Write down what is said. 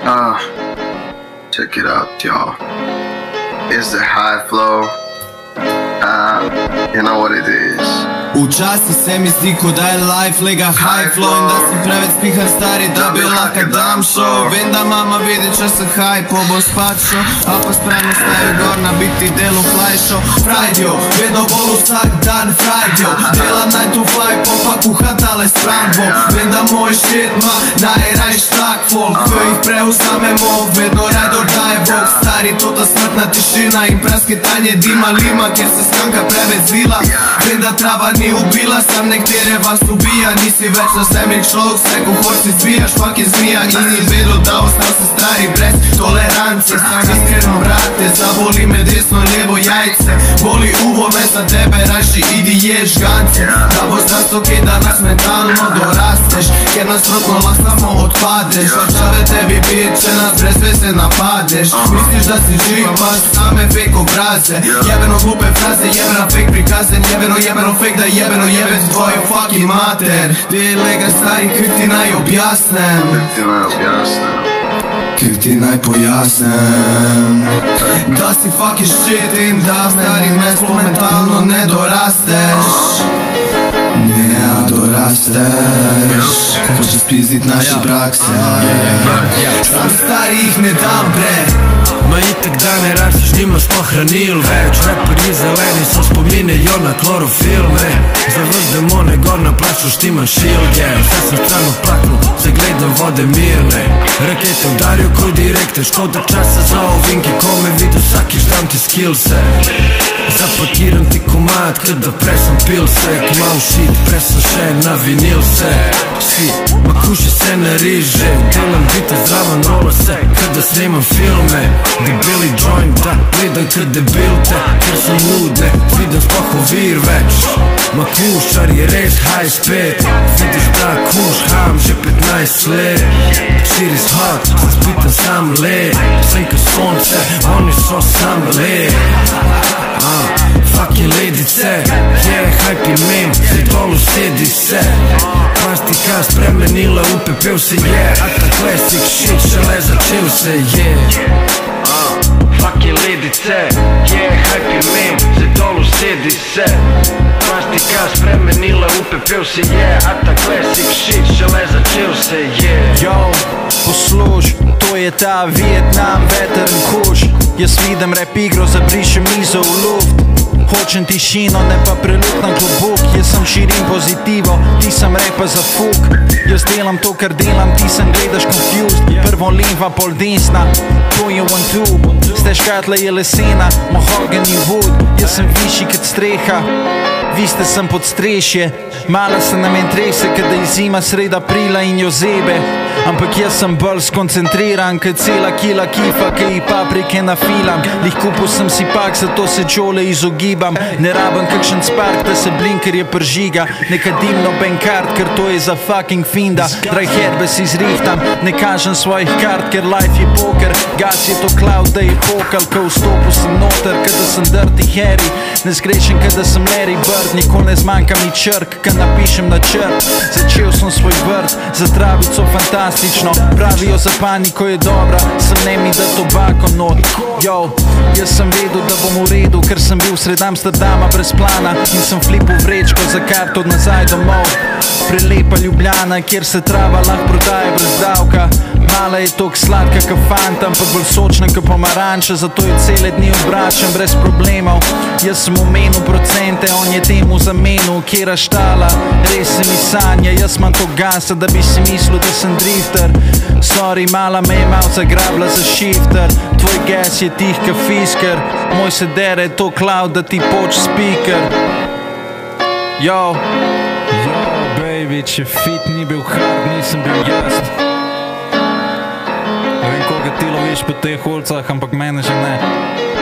Check it out, y'all. It's the high flow. You know what it is. Včasih se mi zdi, ko da je life lega high flow in da sem preveč spihan stari, da bi lahko dam show. Vem, da mama vidi, če se hype, bo spad šel, a pa spremno stavi gor na biti delu fly show. Friday, vedno bolj vsak dan Friday, delam 9 to 5, pa kuha tale stran bo. Vem, da moj shit ma najrajš tak folk, ko jih preuzamemo, vedno ride or die vok. Stari, to ta smrtna tišina in prasketanje dima lima, kjer se skanka preveč zvila. Vem, da trava ni ubila, sam nektere vas ubija. Nisi več na semih človek, vse ko hoč si zvijaš, fucking zmija. In si vedel, da ostal se stari brez tolerance. Sam iskreno brate, zaboli me desno levo jajce, boli uvo me za tebe, rajši idi ješ gance. Da bo zato kaj da nas mentalno dorasteš, ker nasprotno lahko samo odpadeš. Vrčave tebi bit, če nas brez vese napadeš. Misliš, da si živ, pa same fake obraze. Jebeno glupe fraze, jebeno fake prikaze, jebeno fake da jebeno jebet tvoju fucking mater. Ti lega stari, kak ti naj objasnem, kak ti naj pojasnem, da si fucking shit in da stari mentalno ne dorasteš. Ne dorasteš, hočeš spizdit naše prakse. Sam stari jih ne dam bre. Ma itak da ne rastiš, nima smo hranil več. Raperi zeleni so spominjajo na klorofil, ne. Zavrždem one gor na plaću, štimam šilge. Vse sam strano plaknu, se gledam vode mirne. Rakete udarijo koji direkte, škoda časa za ovinke. Ko me vidu vsakiš dam ti skillse. Zapakiram ti komad, kada presam pilse. Kmao shit, presam še na vinil se. Si, ma kuši se na riže, delam bite zravan rola se, kada snimam filme. Debili joint, da gledam kad debilte, ker sam lude, vidim sploh ovir več. Ma kušar je res high spet, vidiš da kuš ham že 15 let. Shit is hot, se spitam sam let, senka sonce, oni so sam let. Fucking ladice, yeah, hype je meme, se dolu sedi se. Plastika spremenila u pepel se, yeah, a ta classic shit šele začel se, yeah. Fucking ladice, yeah, hype je meme, se dolu sedi se. Plastika spremenila u pepel se, yeah, a ta classic shit šele začel se, yeah. Yo, posluš, to je ta Vietnam, veteran kuš. Jaz vidim rap igro, zabrišem mizo v luft. Hočem tišino, ne pa prelutna klobuk. Jaz sem širim pozitivo, ti sem repa za fuk. Jaz delam to, kar delam, ti sem gledaš confused. Prvo leva, pol desna, to je 1-2. Ste škatle je lesena, mahogany wood. Jaz sem višji kot streha, vi ste sem pod strešje. Mala se na men trese, kada je zima sred aprila in jo zebe. Ampak jaz sem bolj skoncentriran, kad cela kila kifa, kaj ji paprike nafilam. Lih kupil sem si pak, zato se čole izogibam. Ne rabam kakšen spark, da se blinker je pržiga. Neka dimno benkart, ker to je za fucking finda. Draj herbe si zrihtam, ne kažem svojih kart, ker life je poker. Gas je to cloud, da je pokal, ko vstopil sem noter, kada sem dirty Harry. Ne zgrešen, kada sem Larry Bird, nikol ne zmanjka mi črk, kad napišem na črt. Začel sem svoj vrt, za travico fantastično. Pravijo za paniko je dobra, sem nemi da tobako not. Yo, jaz sem vedel, da bom v redu, ker sem bil sred Amsterdama brez plana. In sem flipil vrečko za karto nazaj domov. Prelepa Ljubljana, kjer se trava lahko prodaje brez davka. Mala je tok sladka ka fanta, ampak bolj sočna ka pomaranča. Zato je cele dni obračam brez problemov. Jaz sem omenil procente, on je temu zamenil. Kjera štala, res se mi sanja. Jaz imam to gasa, da bi si mislil, da sem drifter. Sorry, mala me je mal zagrabla za shifter. Tvoj gas je tih ka fisker, moj se dere to cloud, da ti poč speaker. Yo, baby, če fit ni bil hard, nisem bil jaz. Ne vem, koga ti loviš po teh ulicah, ampak mene že ne.